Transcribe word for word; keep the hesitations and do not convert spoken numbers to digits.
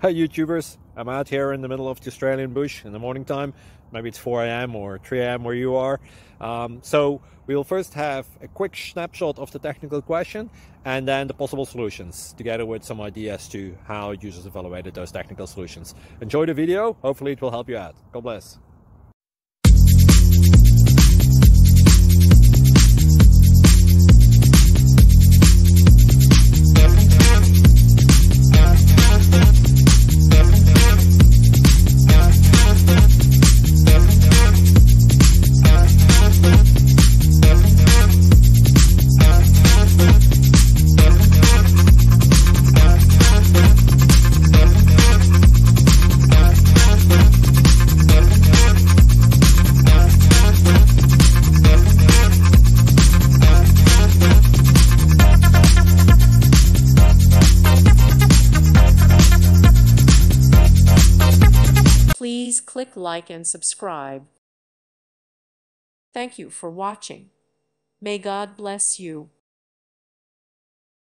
Hey YouTubers, I'm out here in the middle of the Australian bush in the morning time. Maybe it's four A M or three A M where you are. Um, so we'll first have a quick snapshot of the technical question and then the possible solutions, together with some ideas to how users evaluated those technical solutions. Enjoy the video, hopefully it will help you out. God bless. Please click like and subscribe. Thank you for watching. May God bless you.